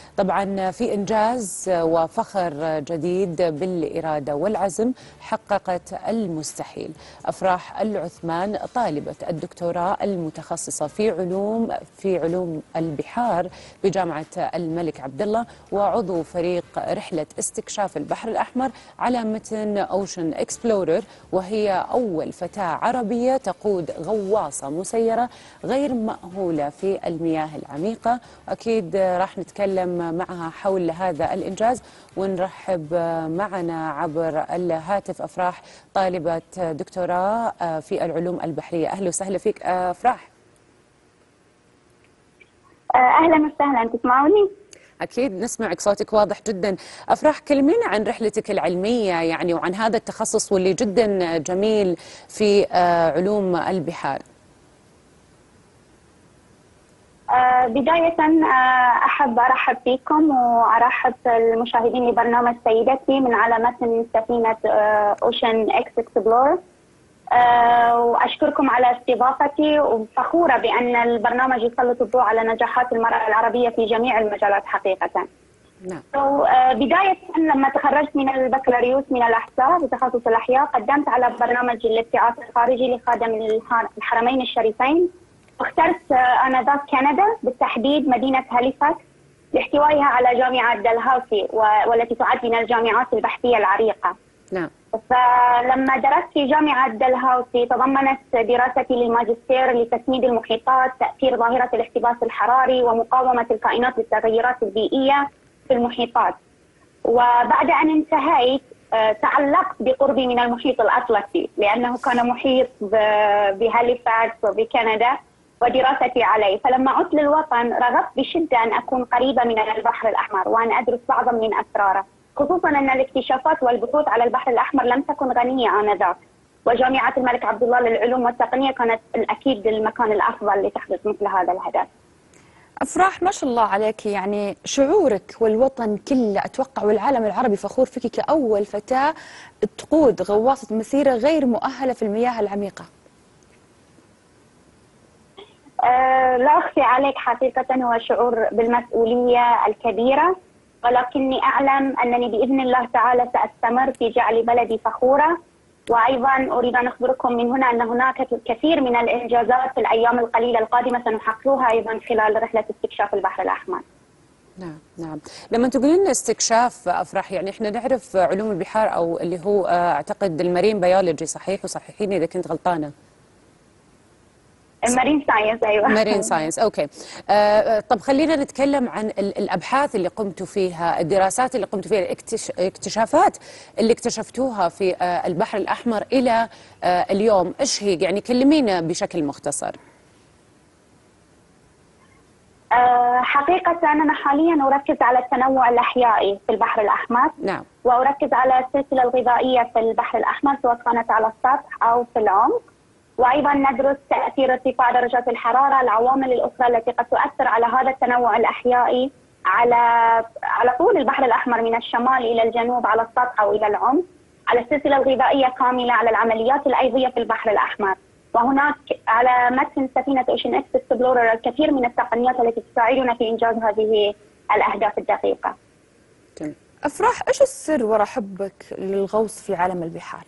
طبعا في إنجاز وفخر جديد بالإرادة والعزم حققت المستحيل. أفراح العثمان طالبة الدكتوراه المتخصصة في علوم البحار بجامعة الملك عبدالله وعضو فريق رحلة استكشاف البحر الأحمر على متن أوشن إكسبلورر، وهي أول فتاة عربية تقود غواصة مسيرة غير مأهولة في المياه العميقة. أكيد راح نتكلم معها حول هذا الإنجاز، ونرحب معنا عبر الهاتف أفراح طالبة دكتوراه في العلوم البحرية. أهلا وسهلا فيك أفراح. أهلا وسهلا، تسمعوني؟ أكيد نسمعك، صوتك واضح جدا. أفراح، كلمينا عن رحلتك العلمية يعني وعن هذا التخصص واللي جدا جميل في علوم البحار. بداية أحب أرحب بكم وأرحب المشاهدين لبرنامج سيدتي من على متن سفينة أوشن إكس إكسبلورر، وأشكركم على استضافتي، وفخورة بأن البرنامج يسلط الضوء على نجاحات المرأة العربية في جميع المجالات حقيقة. نعم. بداية لما تخرجت من البكالوريوس من الأحساء بتخصص الأحياء، قدمت على برنامج الابتعاث الخارجي لخادم الحرمين الشريفين، واخترت آنذاك كندا، بالتحديد مدينة هاليفاكس لاحتوائها على جامعة دلهاوسي والتي تعد من الجامعات البحثية العريقة. نعم. فلما درست في جامعة دلهاوسي تضمنت دراستي للماجستير لتسميد المحيطات، تأثير ظاهرة الاحتباس الحراري ومقاومة الكائنات للتغيرات البيئية في المحيطات. وبعد أن انتهيت تعلقت بقربي من المحيط الأطلسي، لأنه كان محيط بهاليفاكس وبكندا ودراستي عليه. فلما عدت للوطن رغبت بشدة أن أكون قريبة من البحر الأحمر وأن أدرس بعضا من أسراره، خصوصا أن الاكتشافات والبحوث على البحر الأحمر لم تكن غنية آنذاك، وجامعة الملك عبدالله للعلوم والتقنية كانت الأكيد المكان الأفضل لتحقيق مثل هذا الهدف. أفراح، ما شاء الله عليك، يعني شعورك والوطن كله أتوقع والعالم العربي فخور فيك كأول فتاة تقود غواصة مسيرة غير مؤهلة في المياه العميقة. لا أخفي عليك، حقيقة هو شعور بالمسؤولية الكبيرة، ولكني أعلم أنني بإذن الله تعالى سأستمر في جعل بلدي فخورة. وأيضا أريد أن أخبركم من هنا أن هناك كثير من الإنجازات في الأيام القليلة القادمة سنحققها أيضا خلال رحلة استكشاف البحر الأحمر. نعم نعم. لما تقولين استكشاف أفراح، يعني احنا نعرف علوم البحار أو اللي هو أعتقد المارين بيولوجي، صحيح؟ وصححيني إذا كنت غلطانة. المارين ساينس، أيوة. مارين ساينس، أوكي. طب خلينا نتكلم عن الأبحاث اللي قمتوا فيها، الدراسات اللي قمتوا فيها، الاكتشافات اللي اكتشفتوها في البحر الأحمر إلى اليوم. إيش هي؟ يعني كلمينا بشكل مختصر. حقيقة أنا حاليا أركز على التنوع الأحيائي في البحر الأحمر. نعم. وأركز على السلسلة الغذائية في البحر الأحمر سواء كانت على السطح أو في العمق. وأيضا ندرس تأثير ارتفاع درجات الحرارة، العوامل الأخرى التي قد تؤثر على هذا التنوع الأحيائي على طول البحر الأحمر من الشمال إلى الجنوب، على السطح أو إلى العمق، على السلسلة الغذائية كاملة، على العمليات الأيضية في البحر الأحمر. وهناك على متن سفينة أوشن إكس إكسبلورر الكثير من التقنيات التي تساعدنا في إنجاز هذه الأهداف الدقيقة. أفراح، إيش السر وراء حبك للغوص في عالم البحار؟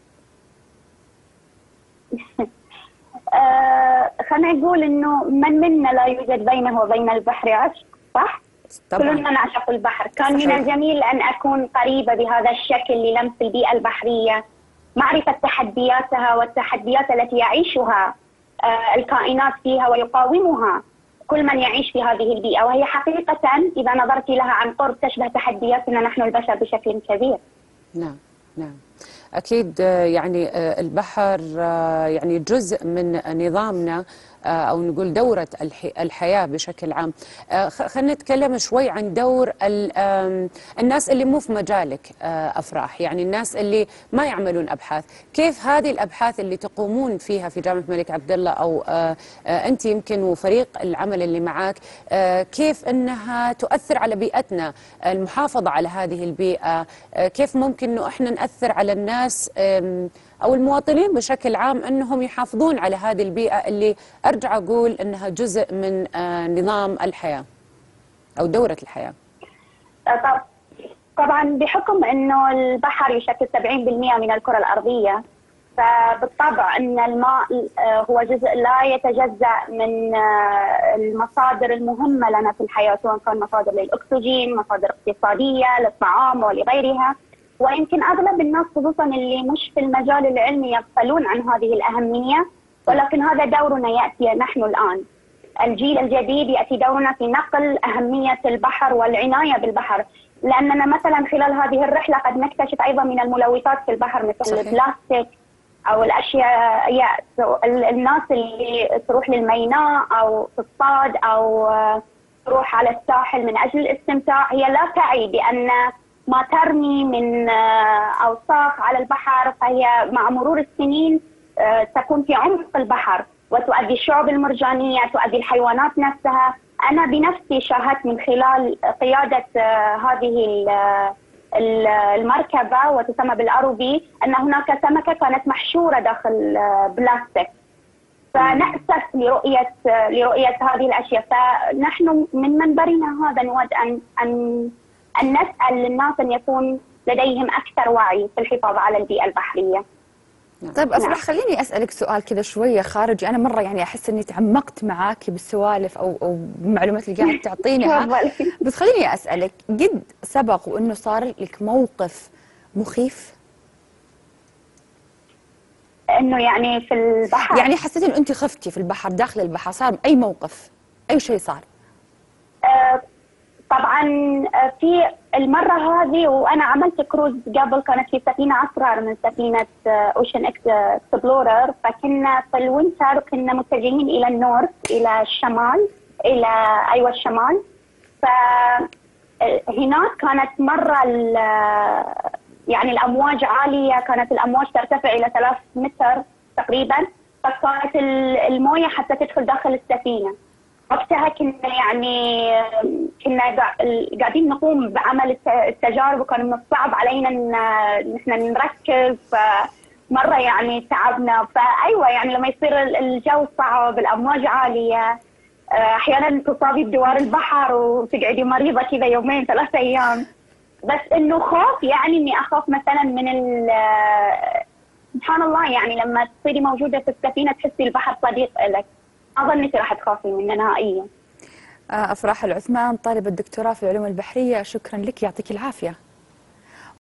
خلينا نقول انه من منا لا يوجد بينه وبين البحر عشق، صح؟ طبعا. كلنا نعشق البحر. كان صحيح. من الجميل ان اكون قريبه بهذا الشكل للمس البيئه البحريه، معرفه تحدياتها والتحديات التي يعيشها الكائنات فيها ويقاومها كل من يعيش في هذه البيئه، وهي حقيقه اذا نظرت لها عن قرب تشبه تحدياتنا نحن البشر بشكل كبير. نعم نعم. أكيد يعني البحر يعني جزء من نظامنا أو نقول دورة الحياة بشكل عام. خلينا نتكلم شوي عن دور الناس اللي مو في مجالك أفراح، يعني الناس اللي ما يعملون أبحاث. كيف هذه الأبحاث اللي تقومون فيها في جامعة الملك عبدالله أو أنت يمكن وفريق العمل اللي معاك، كيف أنها تؤثر على بيئتنا، المحافظة على هذه البيئة، كيف ممكن أنه إحنا نأثر على الناس أو المواطنين بشكل عام أنهم يحافظون على هذه البيئة اللي أرجع أقول أنها جزء من نظام الحياة أو دورة الحياة. طبعا بحكم انه البحر يشكل 70% من الكرة الأرضية، فبالطبع ان الماء هو جزء لا يتجزأ من المصادر المهمة لنا في الحياة، سواء كان مصادر للأكسجين، مصادر اقتصادية للطعام ولغيرها. ويمكن أغلب الناس خصوصا اللي مش في المجال العلمي يغفلون عن هذه الأهمية، ولكن هذا دورنا يأتي نحن الآن. الجيل الجديد يأتي دورنا في نقل أهمية البحر والعناية بالبحر، لأننا مثلا خلال هذه الرحلة قد نكتشف أيضا من الملوثات في البحر مثل البلاستيك أو الأشياء، الناس اللي تروح للميناء أو تصطاد أو تروح على الساحل من أجل الاستمتاع، هي لا تعي بأن ما ترمي من أوساخ على البحر فهي مع مرور السنين تكون في عمق البحر وتؤدي الشعب المرجانية، تؤدي الحيوانات نفسها. أنا بنفسي شاهدت من خلال قيادة هذه المركبة وتسمى بالأروبي أن هناك سمكة كانت محشورة داخل بلاستيك، فنأسف لرؤية هذه الأشياء. فنحن من منبرنا هذا نود أن نسأل الناس أن يكون لديهم أكثر وعي في الحفاظ على البيئة البحرية. طيب أفرح، خليني أسألك سؤال كذا شوية خارجي. أنا مرة يعني أحس إني تعمقت معاكي بالسوالف أو بالمعلومات اللي قاعد تعطينها، بس خليني أسألك، قد سبق وإنه صار لك موقف مخيف؟ إنه يعني في البحر، يعني حسيتي إنه أنت خفتي في البحر، داخل البحر، صار أي موقف، أي شيء صار؟ طبعا في المرة هذه وأنا عملت كروز قبل، كانت في سفينة أصغر من سفينة أوشن إكسبلورر، فكنا في الوينتر كنا متجهين إلى النورث، إلى الشمال، إلى الشمال. فهناك كانت مرة يعني الأمواج عالية، كانت الأمواج ترتفع إلى 3 متر تقريبا، فكانت الموية حتى تدخل داخل السفينة. وقتها كنا قاعدين نقوم بعمل التجارب، وكان من الصعب علينا ان نحن نركز، فمره يعني تعبنا. فايوه يعني لما يصير الجو صعب، الامواج عاليه، احيانا تصابي بدوار البحر وتقعدي مريضه كذا 2 3 ايام. بس انه خوف، يعني اني اخاف مثلا من سبحان الله، يعني لما تصيري موجوده في السفينه تحسي البحر صديق لك، ما ظنيتي راح تخافي منه نهائيا. أفراح العثمان، طالبة الدكتوراه في العلوم البحرية، شكرا لك، يعطيك العافية.